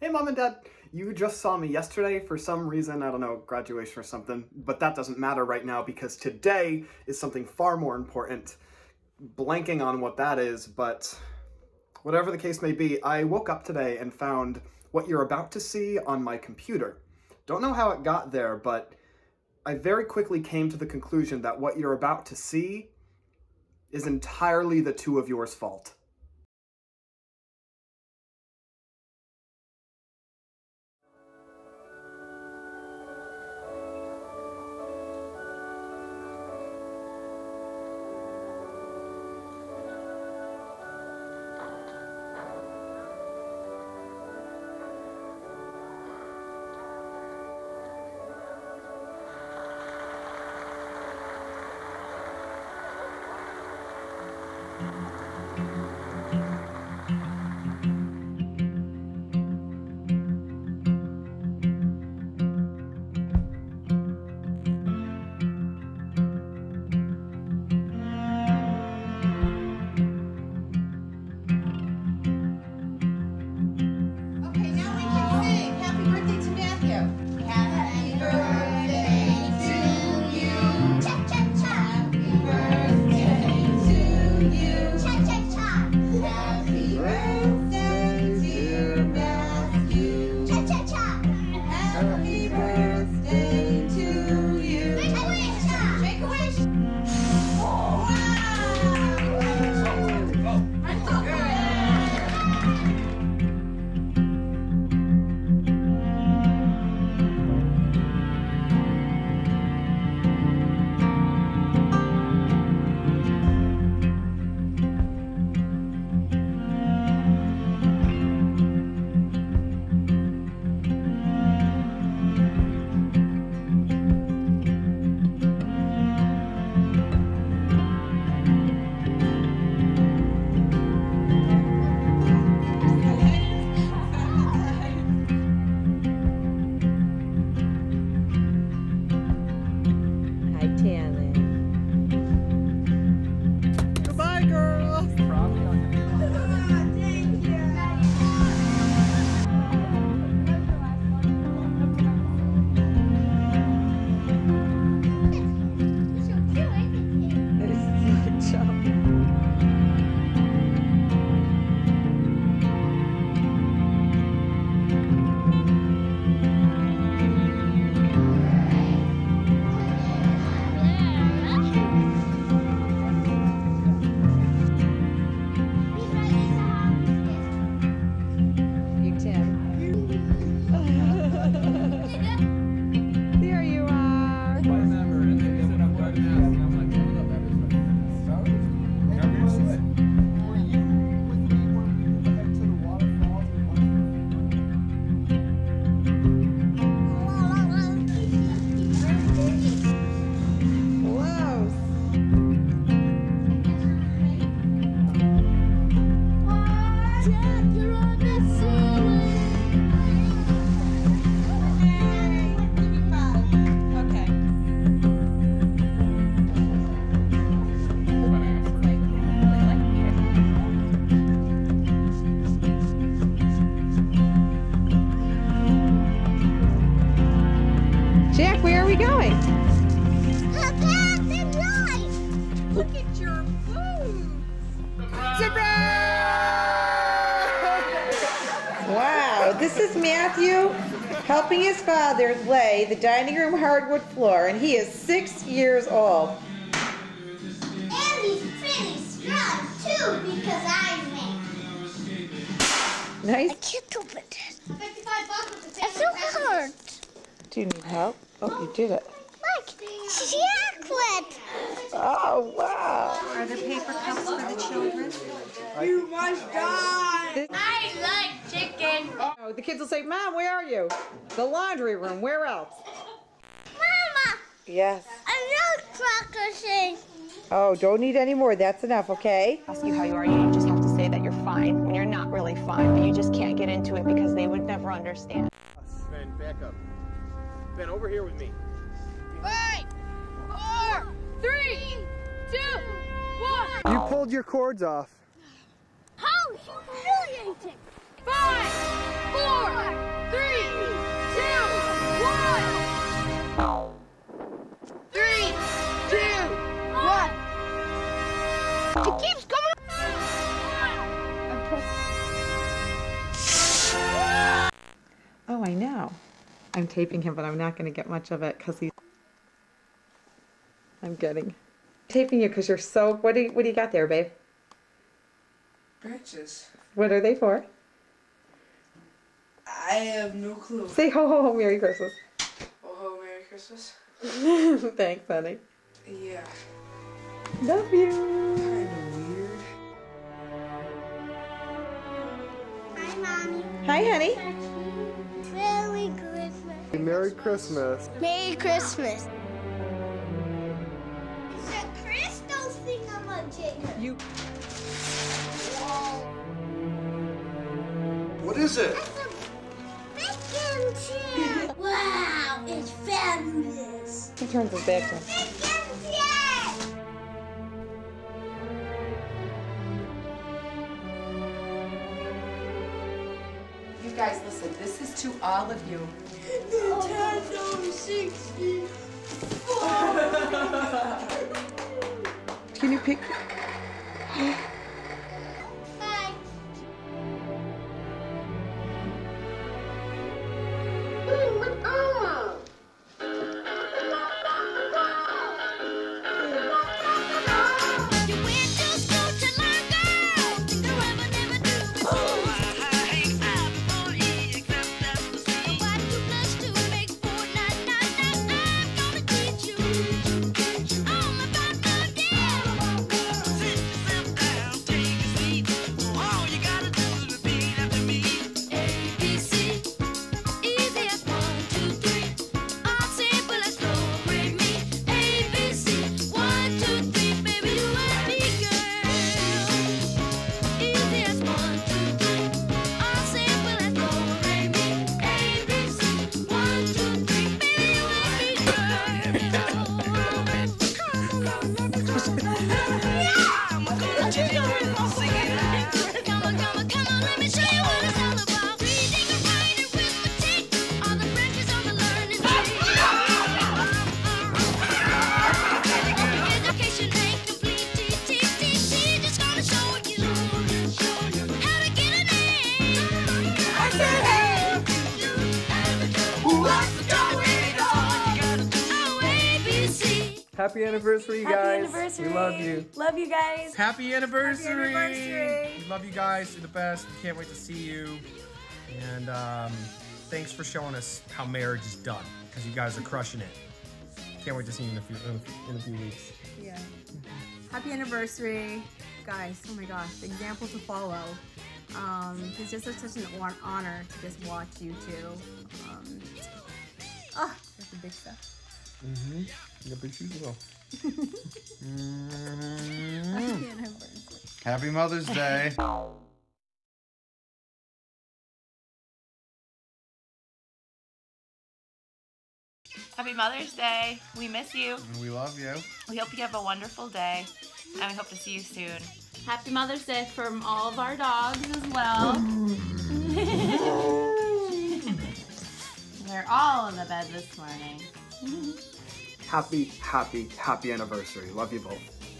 Hey Mom and Dad, you just saw me yesterday for some reason, I don't know, graduation or something, but that doesn't matter right now because today is something far more important. Blanking on what that is, but whatever the case may be, I woke up today and found what you're about to see on my computer. Don't know how it got there, but I very quickly came to the conclusion that what you're about to see is entirely the two of yours' fault. Goodbye, girls! Jack, where are we going? Look at your food! Wow, this is Matthew helping his father lay the dining room hardwood floor, and he is 6 years old. And he's pretty strong too, because I made. Nice. I can't open it. $55 It's so hard. Do you need help? Oh, you did it. Look, chocolate. Oh, wow. Are there paper cups for the children? You must die. I like chicken. Oh, the kids will say, Mom, where are you? The laundry room. Where else? Mama, Yes. I love crackers. Oh, don't need any more. That's enough, okay? Ask you how you are, you just have to say that you're fine when you're not really fine, but you just can't get into it because they would never understand. Ben, back up. Ben, over here with me. 5, 4, 3, 2, 1. You pulled your cords off. How humiliating! 5, 4, I'm taping him, but I'm not going to get much of it because he's... I'm getting... Taping you because you're so... What do you got there, babe? Branches. What are they for? I have no clue. Say ho ho ho, Merry Christmas. Oh, ho, Merry Christmas. Thanks, honey. Yeah. Love you. Kind of weird. Hi, Mommy. Hi, honey. Merry Christmas. Merry Christmas. Merry Christmas. It's a crystal thingamajigger. You... What is it? It's a bacon chip. Wow, it's fabulous. He turns his back to him. Bacon chip. You guys, listen, this is to all of you. Nintendo 64. Can you pick... Bye. You went to school to learn, girl. The rubber never do before. What 2 + 2 make 4? Nah, nah, nah. I'm gonna teach you all about the game. Sit yourself down, take a seat. All you gotta do is repeat after me. ABC, easy as 1, 2, 3. All simple as go break me. ABC, 1, 2, 3, baby, you and me, girl. Easy as 1, 2, 3. All simple as go break me. ABC, 1, 2, 3, baby, you and me, girl. Come on, let me show you what it's all about. Reading and writing, arithmetic, all the branches on the learning tree. Education ain't complete, just gonna show you how to get an A. I said, hey, what's the story? Oh, ABC. Happy anniversary, you guys. anniversary. We love you. Love you guys. Happy anniversary! Happy anniversary. We love you guys. You're the best. We can't wait to see you. And thanks for showing us how marriage is done, because you guys are crushing it. Can't wait to see you in a few weeks. Yeah. Happy anniversary, guys. Oh my gosh, the example to follow. It's just such an honor to just watch you two. That's the big stuff. Mm-hmm. You got big shoes as well. Happy anniversary. Happy Mother's Day. Happy Mother's Day. We miss you. And we love you. We hope you have a wonderful day, and we hope to see you soon. Happy Mother's Day from all of our dogs as well. They're all in the bed this morning. Happy anniversary. Love you both.